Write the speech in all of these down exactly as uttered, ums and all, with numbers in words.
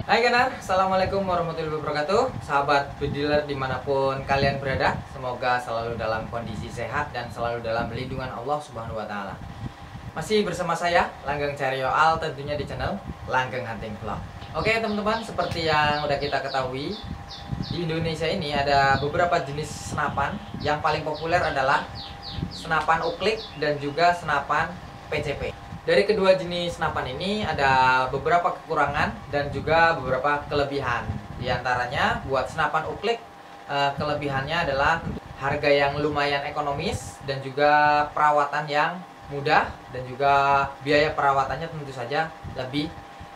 Hai Ganar, Assalamualaikum warahmatullahi wabarakatuh. Sahabat bediler dimanapun kalian berada, semoga selalu dalam kondisi sehat dan selalu dalam lindungan Allah Subhanahu Wa Taala. Masih bersama saya Langgeng Carioal, tentunya di channel Langgeng Hunting Vlog. Oke teman-teman, seperti yang udah kita ketahui, di Indonesia ini ada beberapa jenis senapan. Yang paling populer adalah senapan uklik dan juga senapan P C P. Dari kedua jenis senapan ini ada beberapa kekurangan dan juga beberapa kelebihan. Di antaranya buat senapan uklik, kelebihannya adalah harga yang lumayan ekonomis dan juga perawatan yang mudah, dan juga biaya perawatannya tentu saja lebih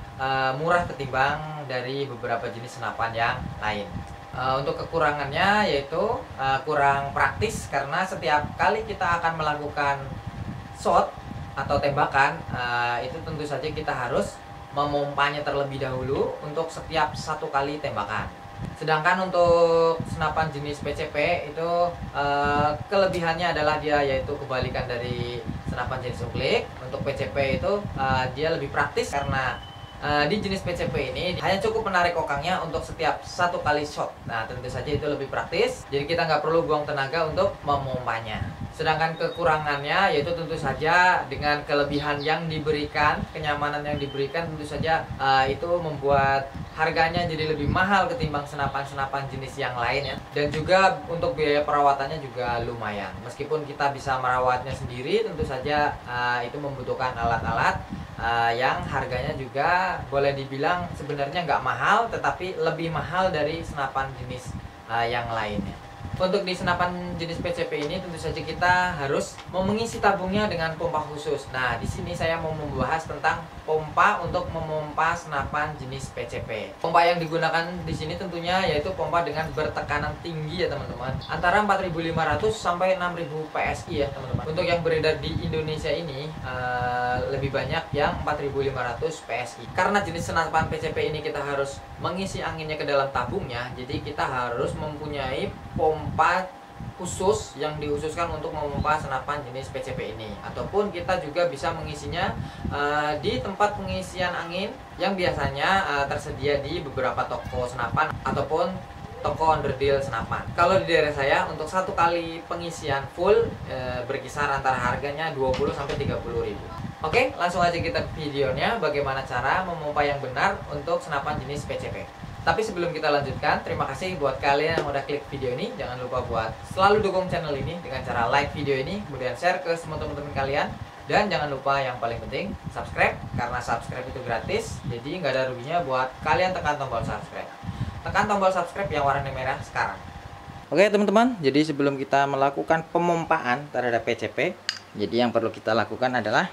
murah ketimbang dari beberapa jenis senapan yang lain. Untuk kekurangannya yaitu kurang praktis, karena setiap kali kita akan melakukan shot atau tembakan, uh, itu tentu saja kita harus memompanya terlebih dahulu untuk setiap satu kali tembakan. Sedangkan untuk senapan jenis P C P itu uh, kelebihannya adalah dia yaitu kebalikan dari senapan jenis uklik. Untuk P C P itu uh, dia lebih praktis, karena uh, di jenis P C P ini hanya cukup menarik kokangnya untuk setiap satu kali shot. Nah tentu saja itu lebih praktis, jadi kita nggak perlu buang tenaga untuk memompanya. Sedangkan kekurangannya yaitu tentu saja dengan kelebihan yang diberikan, kenyamanan yang diberikan, tentu saja uh, itu membuat harganya jadi lebih mahal ketimbang senapan-senapan jenis yang lain ya. Dan juga untuk biaya perawatannya juga lumayan. Meskipun kita bisa merawatnya sendiri, tentu saja uh, itu membutuhkan alat-alat uh, yang harganya juga boleh dibilang sebenarnya nggak mahal, tetapi lebih mahal dari senapan jenis uh, yang lainnya. Untuk di senapan jenis P C P ini tentu saja kita harus mau mengisi tabungnya dengan pompa khusus. Nah, di sini saya mau membahas tentang pompa untuk memompa senapan jenis P C P. Pompa yang digunakan di sini tentunya yaitu pompa dengan bertekanan tinggi ya teman-teman. Antara empat ribu lima ratus sampai enam ribu P S I ya teman-teman. Untuk yang beredar di Indonesia ini uh, lebih banyak yang empat ribu lima ratus P S I. Karena jenis senapan P C P ini kita harus mengisi anginnya ke dalam tabungnya, jadi kita harus mempunyai pompa khusus yang dikhususkan untuk memompa senapan jenis P C P ini. Ataupun kita juga bisa mengisinya uh, di tempat pengisian angin yang biasanya uh, tersedia di beberapa toko senapan ataupun toko onderdil senapan. Kalau di daerah saya untuk satu kali pengisian full uh, berkisar antara harganya dua puluh sampai tiga puluh ribu. Oke, langsung aja kita ke videonya bagaimana cara memompa yang benar untuk senapan jenis P C P. Tapi sebelum kita lanjutkan, terima kasih buat kalian yang udah klik video ini. Jangan lupa buat selalu dukung channel ini dengan cara like video ini, kemudian share ke semua teman-teman kalian. Dan jangan lupa yang paling penting, subscribe, karena subscribe itu gratis. Jadi nggak ada ruginya buat kalian tekan tombol subscribe. Tekan tombol subscribe yang warna merah sekarang. Oke teman-teman, jadi sebelum kita melakukan pemompaan terhadap P C P, jadi yang perlu kita lakukan adalah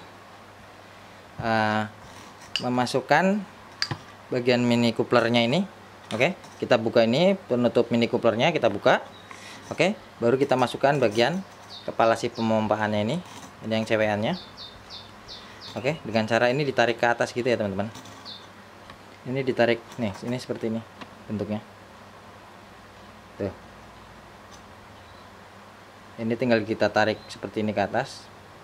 uh, memasukkan bagian mini couplernya ini. Oke, kita buka ini penutup mini couplernya, kita buka. Oke, baru kita masukkan bagian kepala si pemompaannya ini, ini yang cewekannya. Oke, dengan cara ini ditarik ke atas gitu ya teman-teman. Ini ditarik nih, ini seperti ini bentuknya. Tuh. Ini tinggal kita tarik seperti ini ke atas.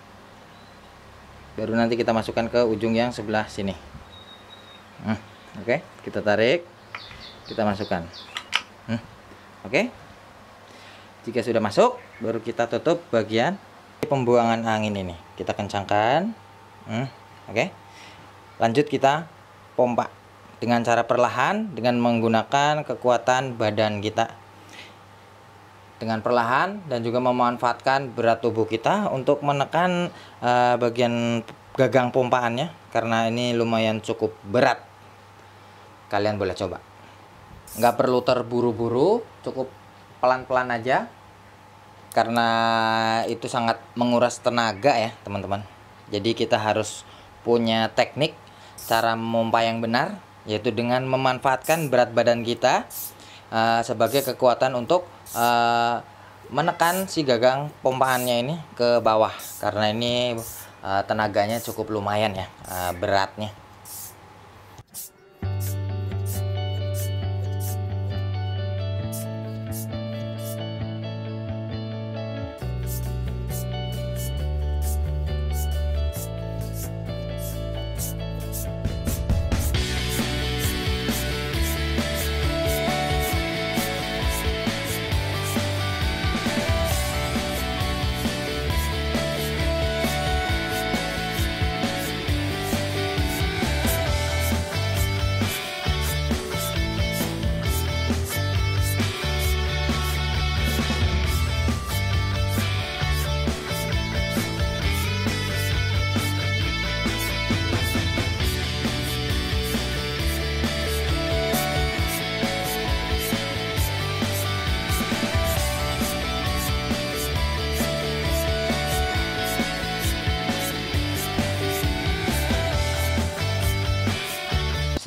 Baru nanti kita masukkan ke ujung yang sebelah sini. Hmm, Oke, kita tarik. Kita masukkan. hmm. Oke, jika sudah masuk, baru kita tutup bagian pembuangan angin ini, kita kencangkan. hmm. Oke, lanjut kita pompa dengan cara perlahan, dengan menggunakan kekuatan badan kita, dengan perlahan, dan juga memanfaatkan berat tubuh kita untuk menekan uh, bagian gagang pompaannya, karena ini lumayan cukup berat. Kalian boleh coba, nggak perlu terburu-buru, cukup pelan-pelan aja, karena itu sangat menguras tenaga ya teman-teman. Jadi kita harus punya teknik cara memompa yang benar, yaitu dengan memanfaatkan berat badan kita uh, sebagai kekuatan untuk uh, menekan si gagang pompaannya ini ke bawah, karena ini uh, tenaganya cukup lumayan ya, uh, beratnya.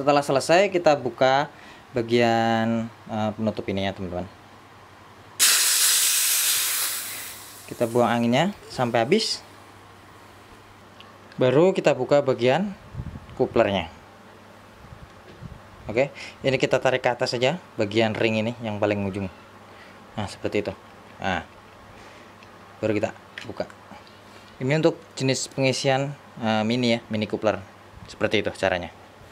Setelah selesai, kita buka bagian uh, penutup ini ya teman-teman. Kita buang anginnya sampai habis. Baru kita buka bagian kuplernya. Oke, ini kita tarik ke atas saja bagian ring ini yang paling ujung. Nah, seperti itu. Nah, baru kita buka. Ini untuk jenis pengisian uh, mini ya, mini kupler. Seperti itu caranya.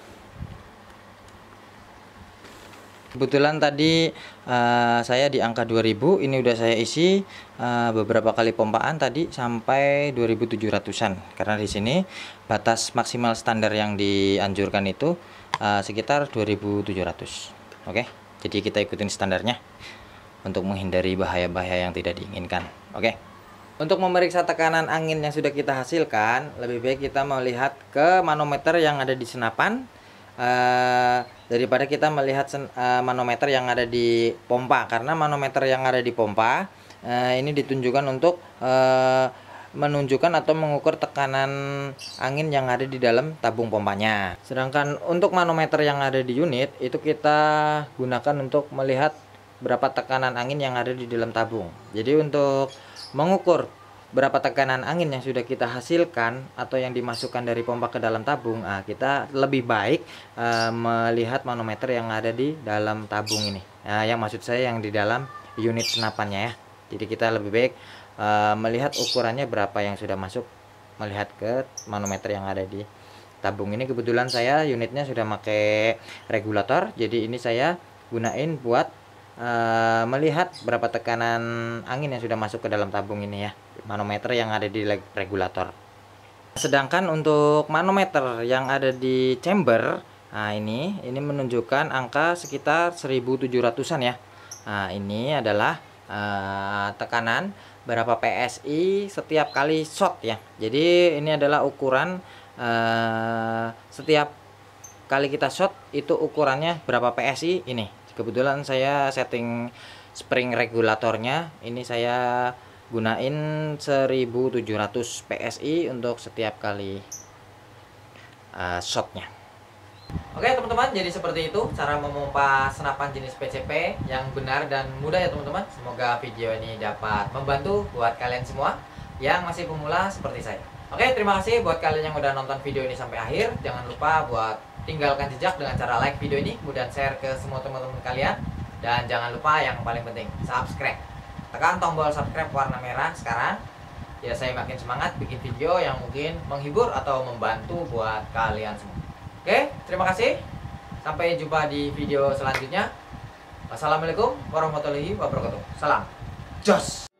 Kebetulan tadi uh, saya di angka dua ribu, ini udah saya isi uh, beberapa kali pompaan tadi sampai dua ribu tujuh ratusan. Karena di sini batas maksimal standar yang dianjurkan itu uh, sekitar dua ribu tujuh ratus. Oke, jadi kita ikutin standarnya untuk menghindari bahaya-bahaya yang tidak diinginkan. Oke. Untuk memeriksa tekanan angin yang sudah kita hasilkan, lebih baik kita melihat ke manometer yang ada di senapan Uh, daripada kita melihat sen, uh, manometer yang ada di pompa, karena manometer yang ada di pompa uh, ini ditunjukkan untuk uh, menunjukkan atau mengukur tekanan angin yang ada di dalam tabung pompanya. Sedangkan untuk manometer yang ada di unit itu kita gunakan untuk melihat berapa tekanan angin yang ada di dalam tabung. Jadi untuk mengukur berapa tekanan angin yang sudah kita hasilkan atau yang dimasukkan dari pompa ke dalam tabung, nah, kita lebih baik uh, melihat manometer yang ada di dalam tabung ini. Nah, yang maksud saya yang di dalam unit senapannya ya. Jadi kita lebih baik uh, melihat ukurannya berapa yang sudah masuk, melihat ke manometer yang ada di tabung ini. Kebetulan saya unitnya sudah pakai regulator, jadi ini saya gunain buat uh, melihat berapa tekanan angin yang sudah masuk ke dalam tabung ini ya, manometer yang ada di regulator. Sedangkan untuk manometer yang ada di chamber, nah ini ini menunjukkan angka sekitar seribu tujuh ratusan ya. Nah, ini adalah uh, tekanan berapa P S I setiap kali shot ya. Jadi ini adalah ukuran uh, setiap kali kita shot itu ukurannya berapa P S I ini. Kebetulan saya setting spring regulatornya ini saya gunain seribu tujuh ratus P S I untuk setiap kali uh, shotnya. Oke teman-teman, jadi seperti itu cara memompa senapan jenis P C P yang benar dan mudah ya teman-teman. Semoga video ini dapat membantu buat kalian semua yang masih pemula seperti saya. Oke, terima kasih buat kalian yang udah nonton video ini sampai akhir. Jangan lupa buat tinggalkan jejak dengan cara like video ini, kemudian share ke semua teman-teman kalian. Dan jangan lupa yang paling penting, subscribe. Tekan tombol subscribe warna merah sekarang, ya saya makin semangat bikin video yang mungkin menghibur atau membantu buat kalian semua. Oke, terima kasih. Sampai jumpa di video selanjutnya. Wassalamualaikum warahmatullahi wabarakatuh. Salam jos.